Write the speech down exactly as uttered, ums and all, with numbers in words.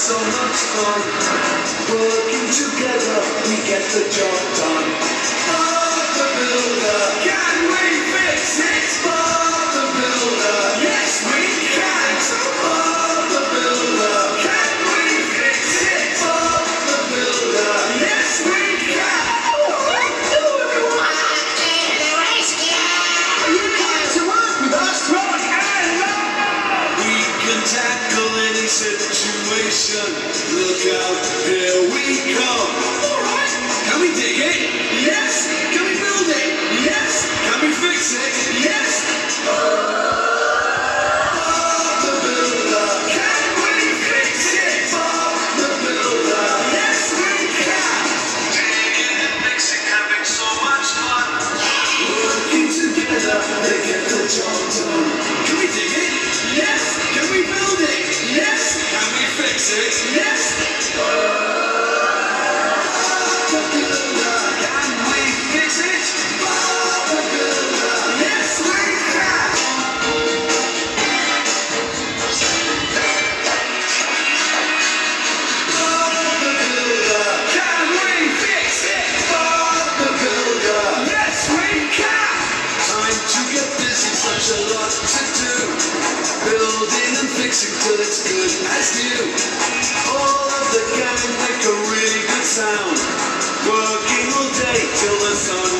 so much fun. Working together, we get the job done. Bob the Builder, can we fix it? Bob the Builder, yes we can. Bob the Builder, can we fix it? Bob the Builder, yes we can. You come to work with us, rock and roll. We can tackle any situation. Look out, here we come. Alright, can we dig it? Yes. Can we build it? Yes. Can we fix it? Yes. Bob the Builder, can we fix it? Bob the Builder, yes we can. Digging and fixing, having so much fun. Working together, they get the job done. Can we dig it? Yes. Can we build it? Yes. Can we fix it? Yes. A lot to do, building and fixing till it's good as new. All of the gang make a really good sound, working all day till the sun